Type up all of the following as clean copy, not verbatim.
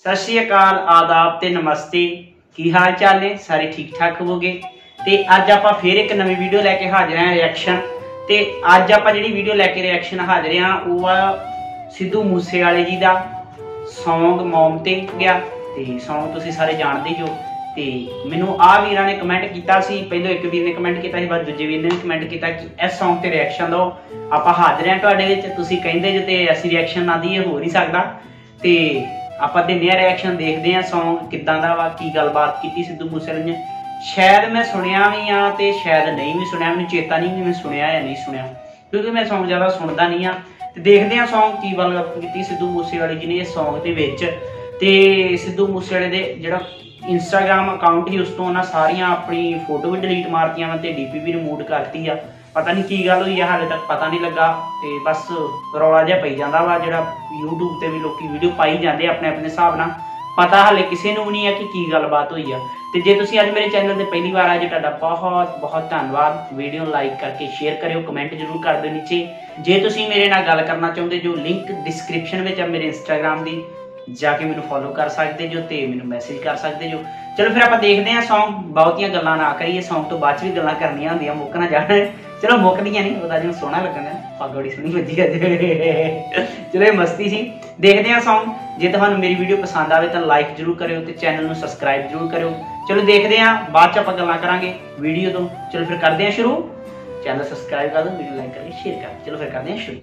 सत श्री अकाल, आदाब ते नमस्ते। की हाल चाल ने? सारे ठीक ठाक होवोगे। ते अज आपां फिर एक नवी वीडियो लैके हाजिर हैं, रिएक्शन। ते अज आपां जिहड़ी वीडियो लैके रिएक्शन हाजिर हां ओह आ सिद्धू मूसेवाले जी दा सॉन्ग मौम ते गया। ते सॉन्ग तुसीं सारे जानदे जो। ते मैनूं आ वीरां ने कमेंट कीता सी, पहलों एक वीर ने कमेंट कीता सी, बाद दूजे वीर ने भी कमेंट कीता कि इस सॉन्ग ते रिएक्शन दो। आपां हाजिर हैं तुहाडे विच, तुसीं कहिंदे जो ते असीं रिएक्शन ना दईए हो नहीं सकदा। ते आपां दिंदे आ रिएक्शन, देखदे हैं सॉन्ग किदां दा वा, की गलबात कीती सिद्धू मूसेवाले ने। शायद मैं सुनिया भी हाँ ते शायद नहीं भी सुनिया, मैनूं चेता नहीं भी मैं सुनिया या नहीं सुनिया, क्योंकि मैं सॉन्ग ज़्यादा सुनदा नहीं हाँ। ते देखदे हैं सॉन्ग की गलबात कीती सिद्धू मूसेवाले जी ने इस सॉन्ग दे विच। ते सिद्धू मूसेवाले दे जिहड़ा इंस्टाग्राम अकाउंट ही उस तो उन्हां सारियां अपनी फोटो भी डिलीट मारतियां वा ते डीपी भी रिमूव करती आ। पता नहीं की गल हुई है, हाले तक पता नहीं लगा। ते बस रौला जिहा पई जांदा वा, जिहड़ा यूट्यूब ते भी लोकी वीडियो पाई जांदे अपने अपने हिसाब नाल। पता हाले किसी नूं भी नहीं है कि गलबात हुई है। ते जे तुसीं अज मेरे चैनल ते पहली बार आए जे तुहाडा बहुत बहुत धन्नवाद। वीडियो लाइक करके शेयर करियो, कमेंट जरूर कर दिओ नीचे। जे तुसीं मेरे नाल गल करना चाहुंदे जो, लिंक डिस्क्रिप्शन विच है मेरे इंस्टाग्राम दी, जाके मैनूं फॉलो कर सकते जो ते मैनूं मैसेज कर सकते जो। चलो फिर आप देखते हैं सॉन्ग। बहुतियां गल्लां ना करिए, सॉन्ग तो बाद भी गल्लां करनियां होंदियां, मुक ना जाण। चलो मुकदियां नहीं, पता जो सोहना लगन है, पग बड़ी सोहनी वजी अज। चलो ये मस्ती सी। देखते हैं सॉन्ग। जे तुहानूं मेरी वीडियो पसंद आवे तो लाइक जरूर करियो ते चैनल नूं सबसक्राइब जरूर करियो। चलो देखते हैं, बाद च आपां गल्लां करांगे वीडियो तो। चलो फिर करते हैं शुरू। चैनल सबसक्राइब कर दो, वीडियो लाइक करके शेयर कर दो। चलो फिर करते हैं शुरू।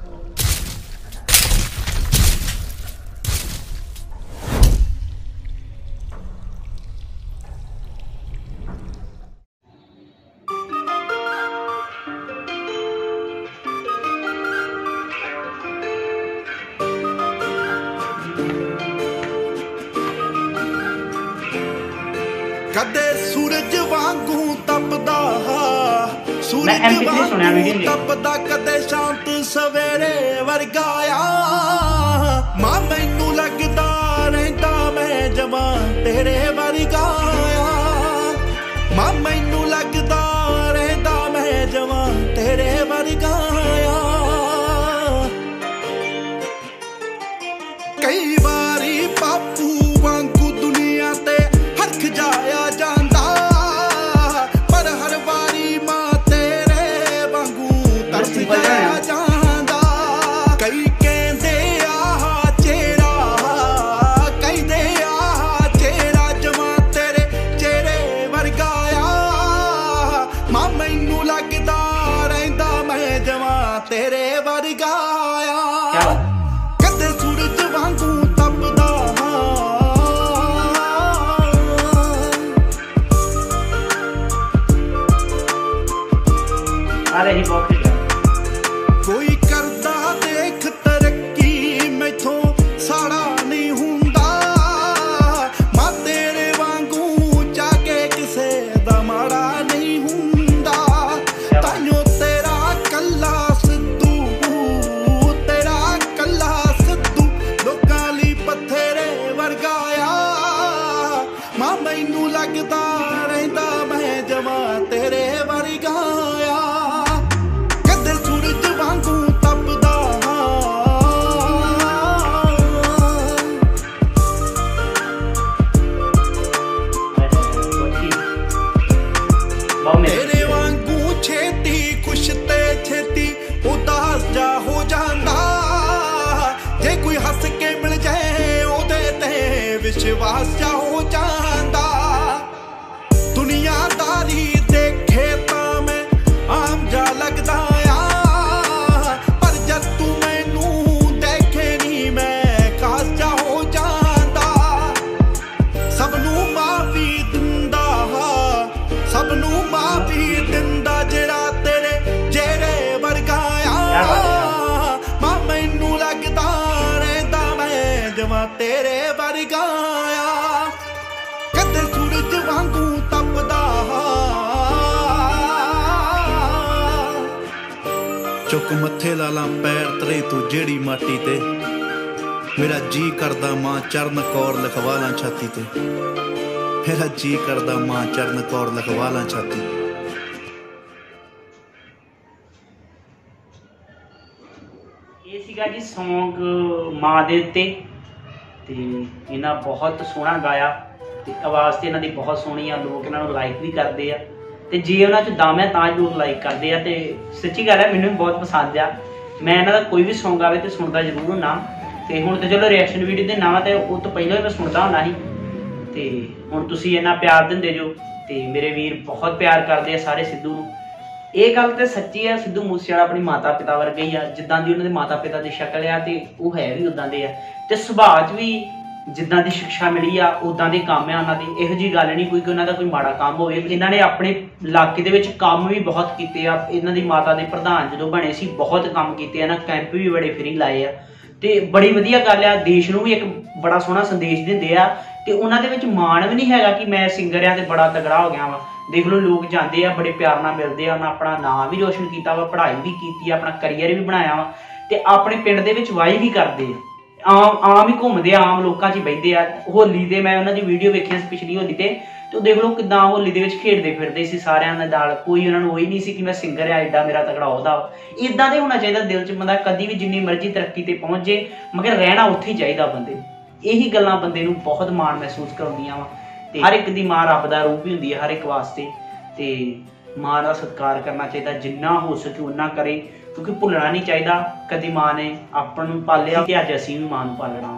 कदे सूरज वांगू तपदा, सूरज वांगू तपदा, कदे शांत सवेरे वर्गाया। मां मैनू लगदा रहिंदा मैं जवां तेरे वर्गाया। मां मैनू लगदा रहिंदा मैं जवां तेरे वर्गाया। कई बारी बापू वांगू दुनिया ते हरख जाया जांदा, पर हर बारी मां तेरे वांगू तरस जाया जांदा। कई कहंदे आह चेहरा, कहंदे आह चेहरा जवां तेरे चेहरे वर्गाया। मां मैनू लगदा रहिंदा मैं जवां तेरे वर्गाया। कदे सूरज वांगू तपदा, कोई करदा देख तरक्की मैथों साड़ा नहीं हुंदा। मां तेरे वांगू जाके किसे दा माड़ा नहीं हुंदा। ताइयों तेरा कल्ला सिद्धू, तेरा कल्ला सिद्धू लोकां लई पत्थरे वर्गाया। मां मैनू लगदा रहिंदा मैं जवां तेरे वर्गाया। तेरे वांगू छेती खुश ते छेती उदास जा हो जांदा। जे कोई हस के मिल जाए ओदे ते विश्वास जा हो जांदा। दुनियादारी देखे तां मैं आम जा लगदा आ, पर जद तू मैनू देखे नी मैं खास जा हो जांदा। सबनू माफी दिंदा, सबनू माफी दिंदा जेड़ा तेरे जेरे वर्गाया। मां मैनू लगदा रहिंदा मैं जवां तेरे वर्गाया। कदे सूरज वांगू तपदा, चुक मथे लाला पैर तरे तू जेड़ी माटी ते। मेरा जी करदा मां चरण कौर लिखवाला छाती ते। मेरा जी करदा मां चरण कौर लिखवाला छाती। ये सीगा जी सॉन्ग मां दे उत्ते। ਤੇ ਇਹਨਾਂ ਬਹੁਤ ਸੋਹਣਾ ਗਾਇਆ ਤੇ ਆਵਾਜ਼ ਤੇ ਇਹਨਾਂ ਦੀ ਬਹੁਤ ਸੋਹਣੀ ਆ, ਲੋਕ ਇਹਨਾਂ ਨੂੰ ਲਾਈਕ ਵੀ ਕਰਦੇ ਆ ਤੇ ਜੇ ਉਹਨਾਂ 'ਚ ਦਮ ਹੈ ਤਾਂ ਲੋਕ ਲਾਈਕ ਕਰਦੇ ਆ। ਤੇ ਸੱਚੀ ਗੱਲ ਹੈ, ਮੈਨੂੰ ਵੀ ਬਹੁਤ ਪਸੰਦ ਆ। ਮੈਂ ਇਹਨਾਂ ਦਾ ਕੋਈ ਵੀ ਸੌਂਗ ਆਵੇ ਤੇ ਸੁਣਦਾ ਜ਼ਰੂਰ ਹੁੰਦਾ। ਤੇ ਹੁਣ ਤੇ ਚਲੋ ਰਿਐਕਸ਼ਨ ਵੀਡੀਓ ਦੇ ਨਾਂ ਤੇ ਉਹ ਤੋਂ ਪਹਿਲਾਂ ਹੀ ਮੈਂ ਸੁਣਦਾ ਹੁੰਦਾ ਸੀ। ਤੇ ਹੁਣ ਤੁਸੀਂ ਇੰਨਾ ਪਿਆਰ ਦਿੰਦੇ ਜੋ ਤੇ ਮੇਰੇ ਵੀਰ ਬਹੁਤ ਪਿਆਰ ਕਰਦੇ ਆ ਸਾਰੇ ਸਿੱਧੂ ਨੂੰ। ਇਹ ਗੱਲ ਤੇ ਸੱਚੀ ਆ, ਸਿੱਧੂ ਮੂਸੇਵਾਲਾ ਆਪਣੀ ਮਾਤਾ ਪਿਤਾ ਵਰਗਾ ਹੀ ਆ। ਜਿੱਦਾਂ ਦੀ ਉਹਨਾਂ ਦੇ ਮਾਤਾ ਪਿਤਾ ਦੀ ਸ਼ਕਲ ਆ ਤੇ ਉਹ ਹੈ ਵੀ ਉਦਾਂ ਦੇ ਆ ਤੇ ਸੁਭਾਅ 'ਚ ਵੀ ਜਿੱਦਾਂ ਦੀ ਸਿੱਖਿਆ ਮਿਲੀ ਆ ਉਦਾਂ ਦੇ ਕੰਮ ਆ ਉਹਨਾਂ ਦੀ। ਇਹੋ ਜਿਹੀ ਗੱਲ ਨਹੀਂ ਕੋਈ ਕਿ ਉਹਨਾਂ ਦਾ ਕੋਈ ਮਾੜਾ ਕੰਮ ਹੋਵੇ। ਇਹਨਾਂ ਨੇ ਆਪਣੇ ਇਲਾਕੇ ਦੇ ਵਿੱਚ ਕੰਮ ਵੀ ਬਹੁਤ ਕੀਤੇ ਆ। ਇਹਨਾਂ ਦੀ ਮਾਤਾ ਦੇ ਪ੍ਰਧਾਨ ਜਦੋਂ ਬਣੇ ਸੀ ਬਹੁਤ ਕੰਮ ਕੀਤੇ ਆ ਨਾ, ਕੈਂਪ ਵੀ ਬੜੇ ਫ੍ਰੀ ਲਾਏ ਆ ਤੇ ਬੜੀ ਵਧੀਆ ਗੱਲ ਆ। ਦੇਸ਼ ਨੂੰ ਵੀ ਇੱਕ ਬੜਾ ਸੋਹਣਾ ਸੰਦੇਸ਼ ਦਿੰਦੇ ਆ ਤੇ ਉਹਨਾਂ ਦੇ ਵਿੱਚ ਮਾਣ ਵੀ ਨਹੀਂ ਹੈਗਾ ਕਿ ਮੈਂ ਸਿੰਗਰ ਆ ਤੇ ਬੜਾ ਤਗੜਾ ਹੋ ਗਿਆ ਵਾ। ਦੇਖ ਲਓ ਲੋਕ ਜਾਂਦੇ ਆ ਬੜੇ ਪਿਆਰ ਨਾਲ ਮਿਲਦੇ ਆ, ਉਹਨਾਂ ਆਪਣਾ ਨਾਮ ਵੀ ਰੋਸ਼ਨ ਕੀਤਾ ਵਾ, ਪੜ੍ਹਾਈ ਵੀ ਕੀਤੀ ਆ, ਆਪਣਾ ਕਰੀਅਰ ਵੀ ਬਣਾਇਆ ਵਾ ਤੇ ਆਪਣੇ ਪਿੰਡ ਦੇ ਵਿੱਚ ਵਾਈ ਵੀ ਕਰਦੇ ਆ। ਆਮ ਹੀ ਘੁੰਮਦੇ ਆ, ਆਮ ਲੋਕਾਂ 'ਚ ਹੀ ਬਹਿੰਦੇ ਆ। ਹੋਲੀ ਤੇ ਮੈਂ ਉਹਨਾਂ ਦੀ ਵੀਡੀਓ ਵੇਖੀਆਂ ਸੀ ਪਿਛਲੀ ਹੋਲੀ ਤੇ ਦੇਖ ਲਓ ਕਿੱਦਾਂ ਹੋਲੀ ਦੇ ਵਿੱਚ ਖੇਡਦੇ ਫਿਰਦੇ ਸੀ ਸਾਰਿਆਂ ਦੇ ਨਾਲ। ਕੋਈ ਉਹਨਾਂ ਨੂੰ ਉਹੀ ਨਹੀਂ ਸੀ ਕਿ ਮੈਂ ਸਿੰਗਰ ਆ ਐਡਾ ਮੇਰਾ ਤਗੜਾ ਉਹਦਾ। ਇੱਦਾਂ ਦੇ ਹੋਣਾ ਚਾਹੀਦਾ ਦਿਲ 'ਚ। ਬੰਦਾ ਕਦੀ ਵੀ ਜਿੰਨੀ ਮਰਜ਼ੀ ਤਰੱਕੀ ਤੇ ਪਹੁੰਚ ਜੇ ਮਗਰ ਰਹਿਣਾ ਉੱਥੇ ਹੀ ਚਾਹੀਦਾ ਬੰਦੇ। ਇਹੀ ਗੱਲਾਂ ਬੰਦੇ ਨੂੰ ਬਹੁਤ ਮਾਣ ਮਹਿਸੂਸ ਕਰਾਉਂਦੀਆਂ ਵਾ। ਤੇ ਹਰ ਇੱਕ ਦੀ ਮਾਂ ਰੱਬ ਦਾ ਰੂਪ ਹੀ ਹੁੰਦੀ ਹੈ ਹਰ ਇੱਕ ਵਾਸਤੇ ਤੇ ਮਾਂ ਦਾ ਸਤਿਕਾਰ ਕਰਨਾ ਚਾਹੀਦਾ, ਜਿੰਨਾ ਹੋ ਸਕੇ ਉਨਾ ਕਰੇ ਕਿਉਂਕਿ ਭੁੱਲਣਾ ਨਹੀਂ ਚਾਹੀਦਾ ਕਦੀ ਮਾਂ ਨੇ ਆਪਾਂ ਨੂੰ ਪਾਲਿਆ ਤੇ ਅੱਜ ਅਸੀਂ ਵੀ ਮਾਂ ਨੂੰ ਪਾਲਣਾ।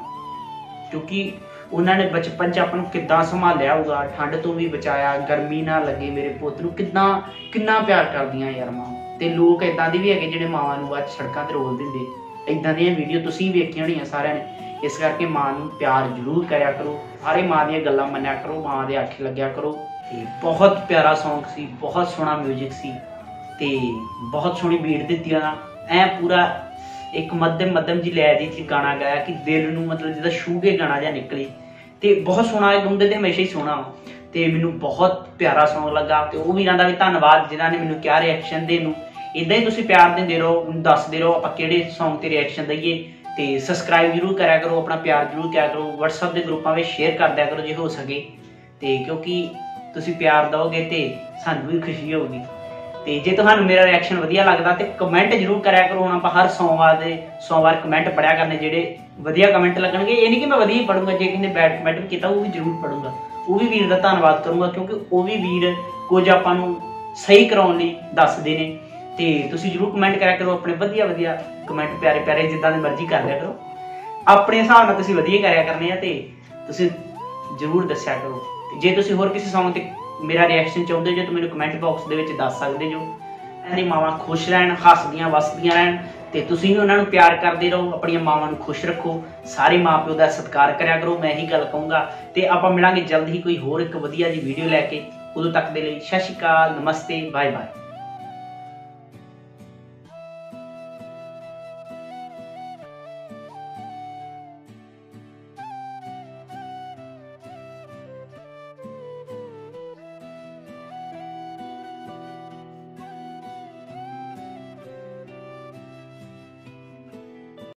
ਕਿਉਂਕਿ ਉਹਨਾਂ ਨੇ ਬਚਪਨ 'ਚ ਆਪਾਂ ਨੂੰ ਕਿੱਦਾਂ ਸੰਭਾਲਿਆ ਹੋਊਗਾ, ਠੰਡ ਤੋਂ ਵੀ ਬਚਾਇਆ, ਗਰਮੀ ਨਾ ਲੱਗੇ ਮੇਰੇ ਪੁੱਤ ਨੂੰ, ਕਿੰਨਾ ਪਿਆਰ ਕਰਦੀਆਂ ਯਾਰ ਮਾਂ। ਤੇ ਲੋਕ ਇਦਾਂ ਦੇ ਵੀ ਹੈਗੇ ਜਿਹੜੇ ਮਾਵਾਂ ਨੂੰ ਅੱਜ ਸੜਕਾਂ ਤੇ ਰੋਲ ਦਿੰਦੇ। ਇਦਾਂ ਦੀਆਂ ਵੀਡੀਓ ਤੁਸੀਂ ਵੇਖੀਆਂ ਹੋਣੀਆਂ ਸਾਰਿਆਂ ਨੇ। ਇਸ ਕਰਕੇ ਮਾਂ ਨੂੰ ਪਿਆਰ ਜ਼ਰੂਰ ਕਰਿਆ ਕਰੋ, ਸਾਰੇ ਮਾਂ ਦੀਆਂ ਗੱਲਾਂ ਮੰਨਿਆ ਕਰੋ, ਮਾਂ ਦੇ ਆਖੇ ਲੱਗਿਆ ਕਰੋ। ਤੇ ਬਹੁਤ ਪਿਆਰਾ ਸੌਂਗ ਸੀ, ਬਹੁਤ ਸੋਹਣਾ ਮਿਊਜ਼ਿਕ ਸੀ ਤੇ ਬਹੁਤ ਸੋਹਣੀ ਬੀਟ ਦਿੱਤੀ ਉਹਨਾਂ ਐ ਪੂਰਾ ਇੱਕ ਮੱਧਮ ਜੀ ਲੈ ਦੀ ਗਾਣਾ ਗਾਇਆ ਕਿ ਦਿਲ ਨੂੰ ਮਤਲਬ ਜਿੱਦਾਂ ਛੂਹ ਕੇ ਗਾਣਾ ਜਿਹਾ ਨਿਕਲੇ ਤੇ ਬਹੁਤ ਸੋਹਣਾ। ਇਹ ਗਾਉਂਦੇ ਤੇ ਹਮੇਸ਼ਾ ਹੀ ਸੋਹਣਾ ਤੇ ਮੈਨੂੰ ਬਹੁਤ ਪਿਆਰਾ ਸੌਂਗ ਲੱਗਾ। ਤੇ ਉਹ ਵੀਰਾਂ ਦਾ ਵੀ ਧੰਨਵਾਦ ਜਿਨ੍ਹਾਂ ਨੇ ਮੈਨੂੰ ਕਿਹਾ ਰਿਐਕਸ਼ਨ ਦੇਣ ਨੂੰ। ਇੱਦਾਂ ਹੀ ਤੁਸੀਂ ਪਿਆਰ ਦਿੰਦੇ ਰਹੋ, ਮੈਨੂੰ ਦੱਸਦੇ ਰਹੋ ਆਪਾਂ ਕਿਹੜੇ ਸੌਂਗ ਤੇ ਰਿਐਕਸ਼ਨ ਦਈਏ। ਤੇ ਸਬਸਕ੍ਰਾਈਬ ਜ਼ਰੂਰ ਕਰਿਆ ਕਰੋ, ਆਪਣਾ ਪਿਆਰ ਜ਼ਰੂਰ ਕਰਿਆ ਕਰੋ, WhatsApp ਦੇ ਗਰੁੱਪਾਂ ਵਿੱਚ ਸ਼ੇਅਰ ਕਰ ਦਿਆ ਕਰੋ ਜੇ ਹੋ ਸਕੇ। ਤੇ ਕਿਉਂਕਿ ਤੁਸੀਂ ਪਿਆਰ ਦਿਓਗੇ ਤੇ ਸਾਨੂੰ ਵੀ ਖੁਸ਼ੀ ਹੋਊਗੀ। ਤੇ ਜੇ ਤੁਹਾਨੂੰ ਮੇਰਾ ਰਿਐਕਸ਼ਨ ਵਧੀਆ ਲੱਗਦਾ ਤੇ ਕਮੈਂਟ ਜ਼ਰੂਰ ਕਰਿਆ ਕਰੋ। ਹੁਣ ਆਪਾਂ ਹਰ ਸੋਮਵਾਰ ਕਮੈਂਟ ਪੜਿਆ ਕਰਨੇ, ਜਿਹੜੇ ਵਧੀਆ ਕਮੈਂਟ ਲੱਗਣਗੇ। ਇਹ ਨਹੀਂ ਕਿ ਮੈਂ ਵਧੀਆ ਹੀ ਪੜੂੰਗਾ, ਜੇ ਕਿਸੇ ਨੇ ਬੈਡ ਕਮੈਂਟ ਵੀ ਕੀਤਾ ਉਹ ਵੀ ਜ਼ਰੂਰ ਪੜੂੰਗਾ। ਉਹ ਵੀ ਵੀਰ ਦਾ ਧੰਨਵਾਦ ਕਰੂੰਗਾ ਕਿਉਂਕਿ ਉਹ ਵੀ ਵੀਰ ਕੁਝ ਆਪਾਂ ਨੂੰ ਸਹੀ ਕਰਾਉਣ ਲਈ ਦੱਸਦੇ ਨੇ। ਤੇ ਤੁਸੀਂ ਜ਼ਰੂਰ ਕਮੈਂਟ ਕਰਿਆ ਕਰੋ, ਆਪਣੇ ਵਧੀਆ ਕਮੈਂਟ ਪਿਆਰੇ ਜਿੱਦਾਂ ਦੇ ਮਰਜ਼ੀ ਕਰ ਲਿਆ ਕਰੋ। ਆਪਣੇ ਹਿਸਾਬ ਨਾਲ ਤੁਸੀਂ ਵਧੀਆ ਕਰਿਆ ਕਰਨੇ ਆ ਤੇ ਤੁਸੀਂ ਜ਼ਰੂਰ ਦੱਸਿਆ ਕਰੋ। ਜੇ ਤੁਸੀਂ ਹੋਰ ਕਿਸੇ ਸੌਂਗ ਤੇ ਮੇਰਾ ਰਿਐਕਸ਼ਨ ਚਾਹੁੰਦੇ ਜੋ ਤਾਂ ਮੈਨੂੰ ਕਮੈਂਟ ਬਾਕਸ ਦੇ ਵਿੱਚ ਦੱਸ ਸਕਦੇ ਜੋ। ਇਹਨਾਂ ਦੀ ਮਾਵਾਂ ਖੁਸ਼ ਰਹਿਣ, ਹੱਸਦੀਆਂ ਵਸਦੀਆਂ ਰਹਿਣ ਤੇ ਤੁਸੀਂ ਵੀ ਉਹਨਾਂ ਨੂੰ ਪਿਆਰ ਕਰਦੇ ਰਹੋ। ਆਪਣੀਆਂ ਮਾਵਾਂ ਨੂੰ ਖੁਸ਼ ਰੱਖੋ, ਸਾਰੇ ਮਾਂ ਪਿਓ ਦਾ ਸਤਿਕਾਰ ਕਰਿਆ ਕਰੋ। ਮੈਂ ਇਹੀ ਗੱਲ ਕਹੂੰਗਾ ਤੇ ਆਪਾਂ ਮਿਲਾਂਗੇ ਜਲਦ ਹੀ ਕੋਈ ਹੋਰ ਇੱਕ ਵਧੀਆ ਜੀ ਵੀਡੀਓ ਲੈ ਕੇ। ਉਦੋਂ ਤੱਕ ਦੇ ਲਈ ਸਤਿ ਸ਼੍ਰੀ ਅਕਾਲ, ਨਮਸਤੇ, ਬਾਏ ਬਾਏ।